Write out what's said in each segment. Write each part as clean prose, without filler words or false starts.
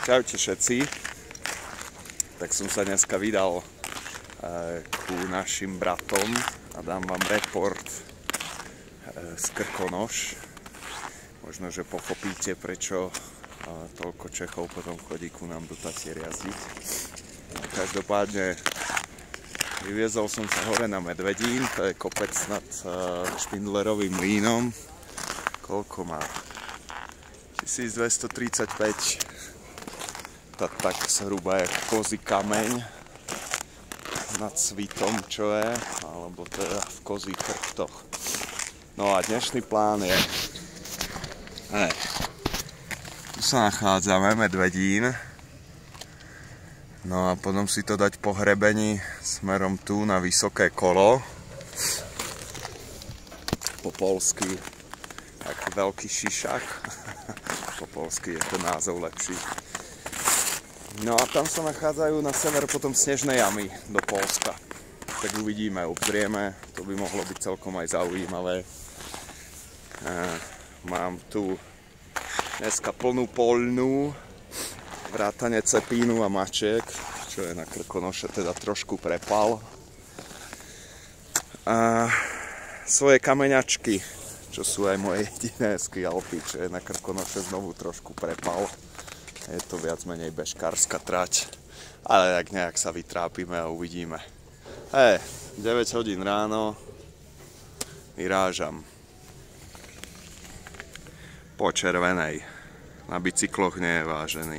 Čaute všetci. Tak som sa dneska vydal ku našim bratom a dám vám report z Krkonoš. Možno, že pochopíte, prečo toľko Čechov potom chodí ku nám do Tatier jazdiť. Každopádne vyviezol som sa hore na Medvedín, to je kopec nad Špindlerovým mlýnom. Koľko má? 1235. Tak zhruba je kozí kameň nad Svitom, čo je, alebo teda v kozích chrbtoch. No a dnešný plán je, tu sa nachádzame, Medvedín, no a potom si to dať po hrebení smerom tu na Vysoké Kolo, po polsky taký veľký šišak, po polsky je to názov lepší. No a tam sa nachádzajú na sever potom snežné jamy do Polska. Tak uvidíme, obzrieme, to by mohlo byť celkom aj zaujímavé. Mám tu dneska plnú poľnú, vrátane cepínu a mačiek, čo je na Krkonoše teda trošku prepal. A svoje kameňačky, čo sú aj moje jediné skialpy, čo je na Krkonoše znovu trošku prepal. Je to viac menej bežkárska trať, ale tak nejak sa vytrápime a uvidíme. 9 hodín ráno, vyrážam po červenej, na bicykloch nie je vážený.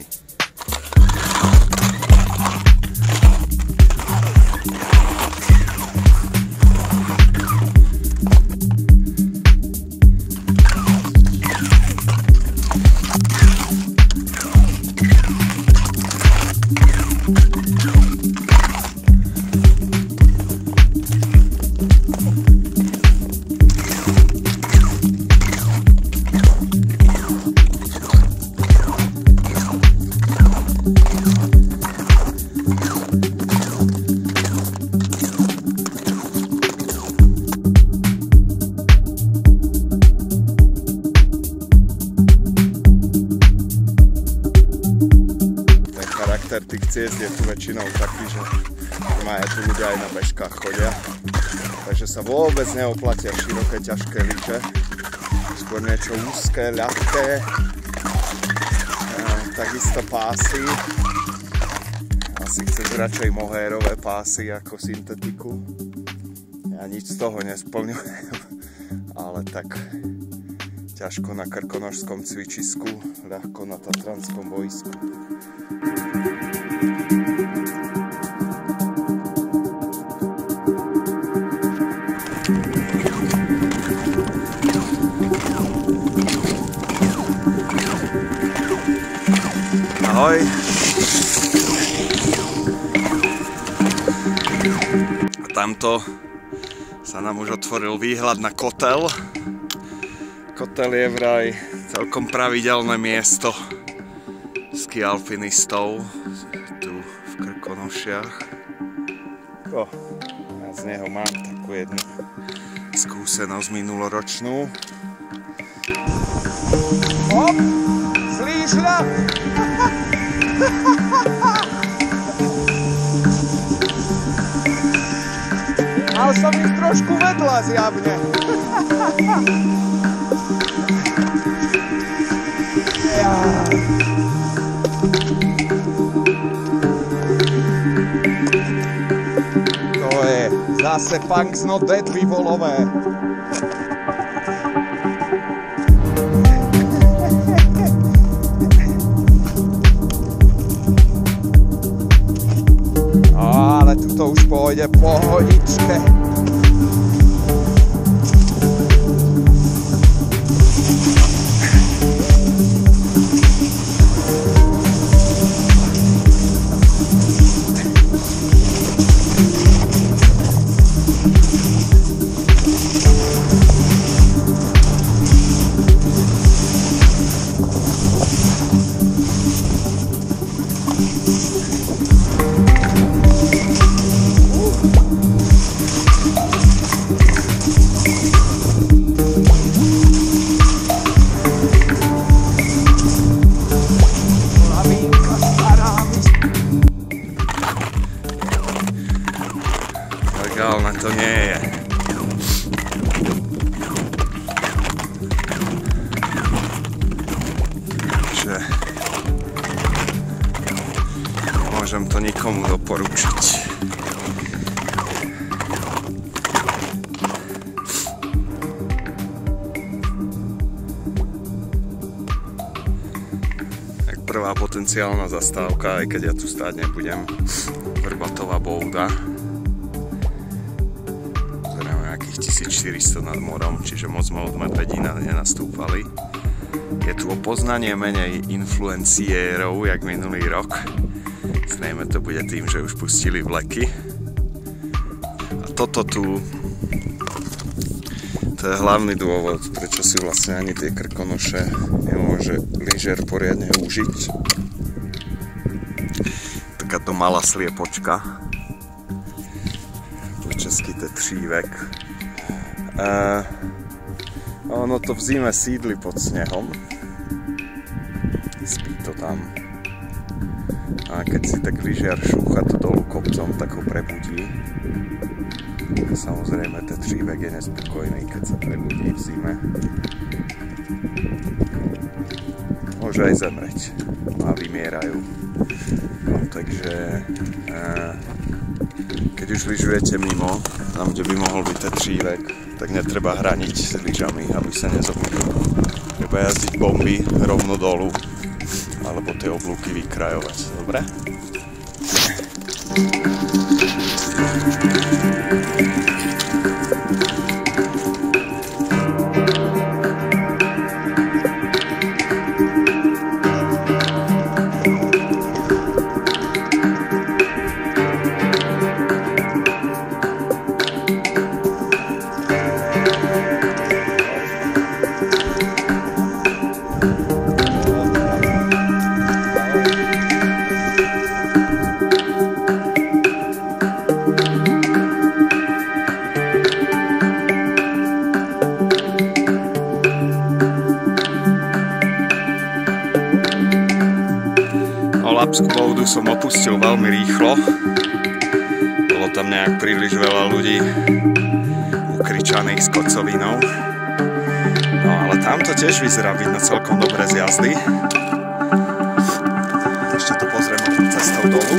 Tých ciest je tu väčšinou taký, že majú tu ľudia aj na bežkách chodia, takže sa vôbec neoplatia široké, ťažké lyže, skôr niečo úzké, ľahké, takisto pásy, asi chceš radšej mohérové pásy ako syntetiku, ja nič z toho nesplňujem, ale tak ťažko na krkonošskom cvičisku, ľahko na tatranskom boisku. Ahoj. A tamto sa nám už otvoril výhľad na kotel. Kotel je vraj celkom pravidelné miesto skialpinistov tu v Krkonošiach. Ja z neho mám takú jednu skúsenosť minuloročnú. Hop! Slíšľa! Mal som ich trošku vedľa zjavne. To je zase Punks Not Dead vyvolové. Ale tuto už pôjde pohodičke. takže môžem to nikomu doporučiť. Prvá potenciálna zastávka, aj keď ja tu stáť nebudem, Vrbatová Bouda. Zrejme nejakých 1400 nad morom, čiže moc sme od Medvedína nenastúpali. Je tu o poznanie menej influenciérov, jak minulý rok. Zrejme to bude tým, že už pustili vleky. A toto tu, to je hlavný dôvod, prečo si vlastne ani tie Krkonoše nemôže lyžiar poriadne užiť. Takáto malá sliepočka. Po česky tetřívek. Ono to v zime sídli pod snehom. Spí to tam. A keď si tak lyžiar šúcha to dolu kopcom, tak ho prebudí. Samozrejme, tetřívek je nespokojný, keď sa prebudí v zime. Môže aj zemreť a vymierajú. No, takže keď už lyžujete mimo, tam kde by mohol byť tetřívek, tak netreba hraniť s lyžami, aby sa nezobudil. Treba jazdiť bomby rovno dolu, alebo tie oblúky vykrajovať. Dobre? Lapskú Boudu som opustil veľmi rýchlo. Bolo tam nejak príliš veľa ľudí ukričaných s kocovinou. No ale tamto tiež vyzerá vidno celkom dobre z jazdy. Ešte to pozrieme cestou dolu.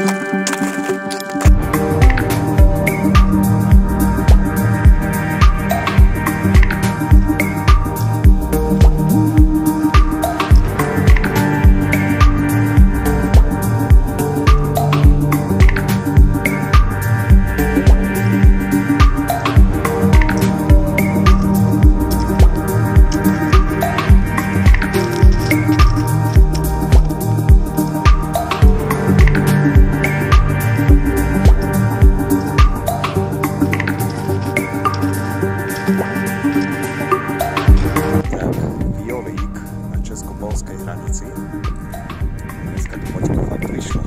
Dneska to počko fakt vyšlo.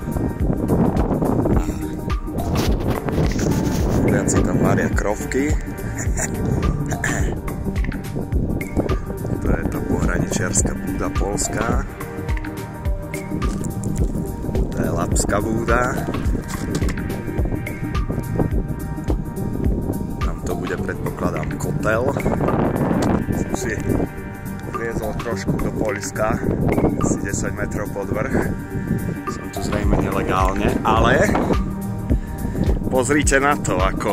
Poliaci tam varia krovky. To je to pohraničiarska Búda Poľská. To je Lapská Búda. Tam to bude, predpokladám, kotel. Som si vliezol trošku do Poľska, asi 10 metrov pod vrch. Som tu zrejme nelegálne, ale pozrite na to, ako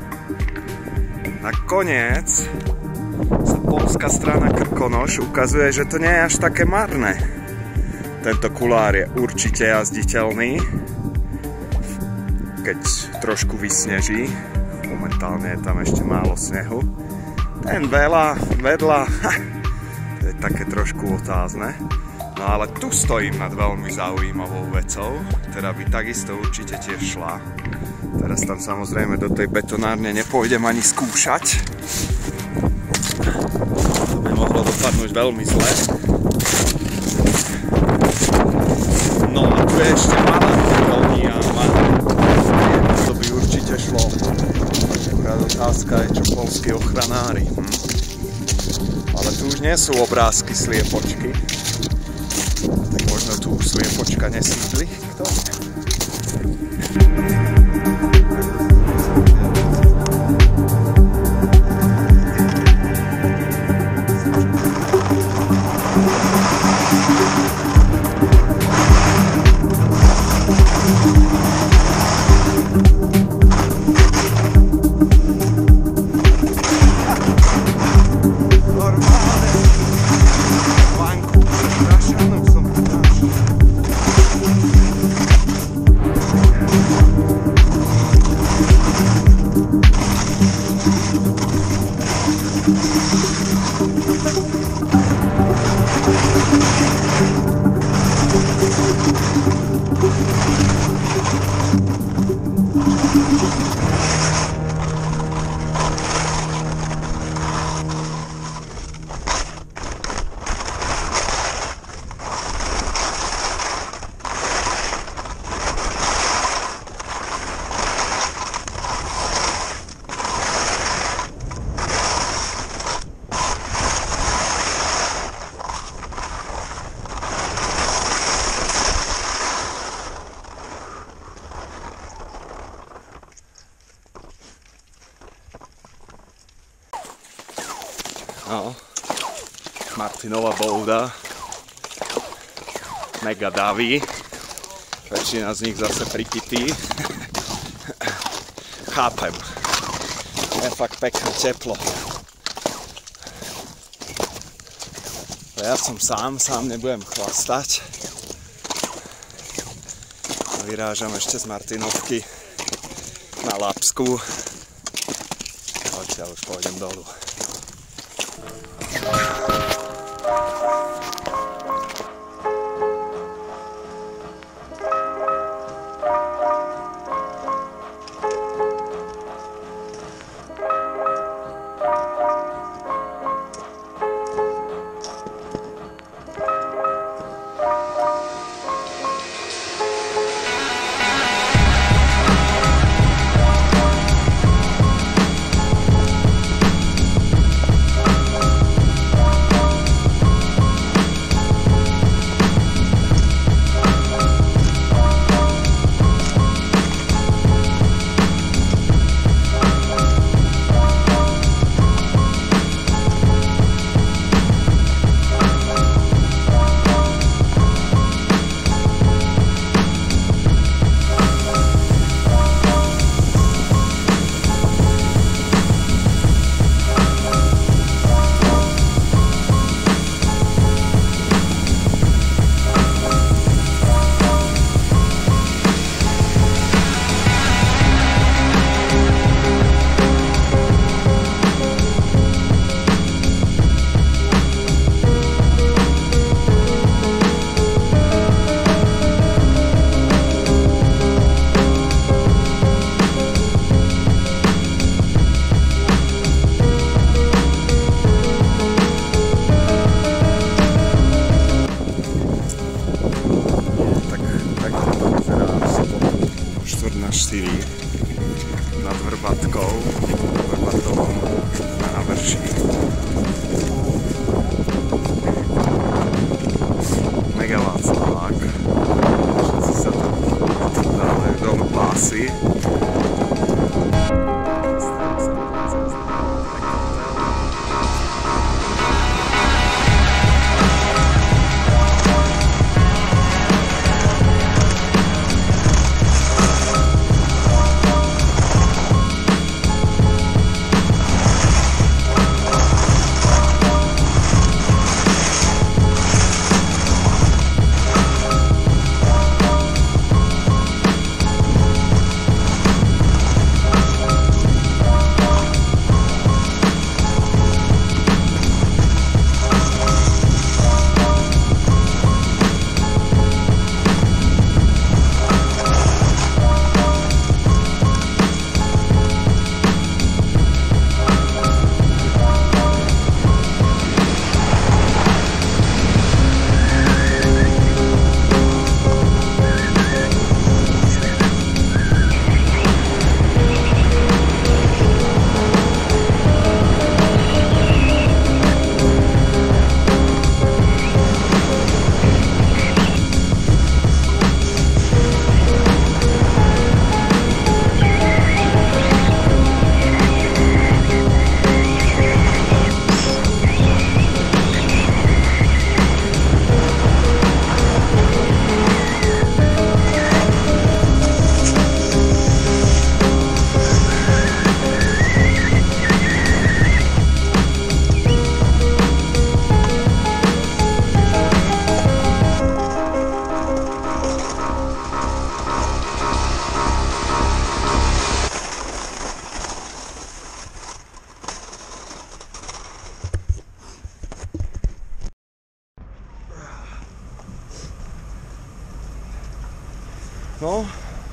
nakoniec sa poľská strana Krkonoš ukazuje, že to nie je až také marné. Tento kulár je určite jazditeľný, keď trošku vysneží. Momentálne je tam ešte málo snehu. Ten vedľa, to je také trošku otázne. No ale tu stojím nad veľmi zaujímavou vecou, ktorá by takisto určite tiež šla. Teraz tam samozrejme do tej betonárne nepôjdem ani skúšať. To by mohlo dopadnúť veľmi zle. No a tu je ešte malá kolónia. To by určite šlo. Akurát otázka je, čo poľskí ochranári. Ale tu už nie sú obrázky sliepočky. Tak možno tu už sliepočka nesídli. Kto? Martinova bouda. Mega davy. Väčšina z nich zase prikytí. Chápem. Je fakt pekne teplo. Ja som sám nebudem chlastať. Vyrážam ešte z Martinovky na Lapsku. Odtiaľ už pôjdem dolu. Nad Vrbatkou, Vrbatovom návrší. Mega Václavák. Všetci sa tam dávajú dole pásy. No,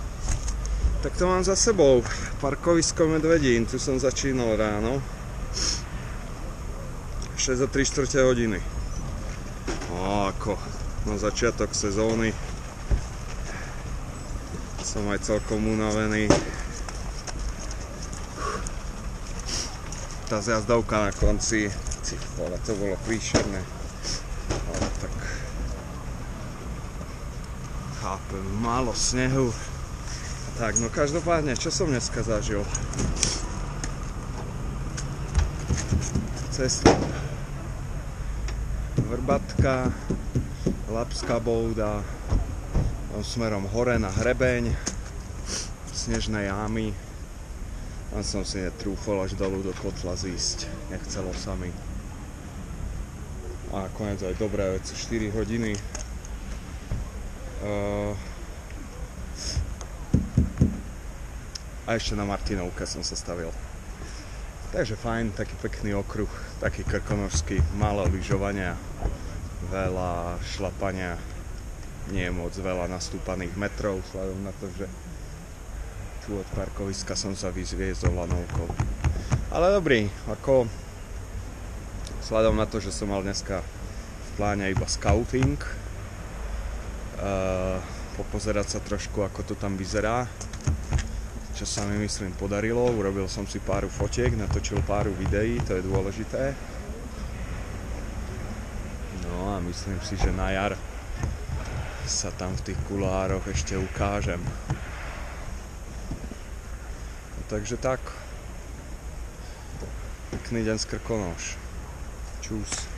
tak to mám za sebou. Parkovisko Medvedín, tu som začínal ráno. 6 za 3/4 hodiny. No, ako na začiatok sezóny som aj celkom unavený. Tá zjazdovka na konci, to bolo príšerné. Ale tak chápem, málo snehu. Tak, no každopádne, čo som dneska zažil? Cestu Vrbatka, Labská bouda, smerom hore na hrebeň, Snežné jámy. Tam som si netrúfol až dolu do kotla zísť, nechcelo sa mi. A konec aj dobré veci, 4 hodiny. A ešte na Martinovke som sa stavil. Takže fajn, taký pekný okruh, taký krkonošský, málo lyžovania, veľa šlapania, nie je moc veľa nastúpaných metrov, vzhľadom na to, že tu od parkoviska som sa vyzviezol lanovkou. Ale dobrý, ako vzhľadom na to, že som mal dneska v pláne iba scouting, popozerať sa trošku, ako to tam vyzerá, čo sa mi myslím podarilo, urobil som si pár fotiek, natočil pár videí, to je dôležité. No a myslím si, že na jar sa tam v tých kulároch ešte ukážem. No, takže tak. Pekný deň z Krkonoš. Čus.